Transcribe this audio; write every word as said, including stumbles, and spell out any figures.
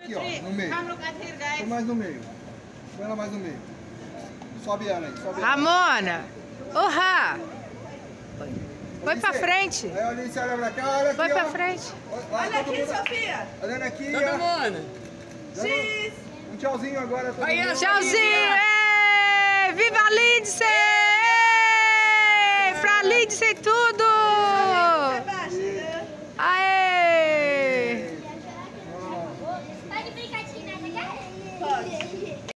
aqui, ó, no meio. Põe mais no meio. Põe ela mais no meio. Sobe ela aí, sobe ela. Ramona! Urra! Foi pra frente. Aí a Alice olha pra cá, olha aqui, Foi pra ó. frente. Olha, Olha aqui, mundo... Sofia. Olhando aqui, Todo ó. mundo. X. Um tchauzinho agora. Todo Aí, mundo. Tchauzinho! Ê, viva a Lindsay! Ê, pra Lindsay tudo!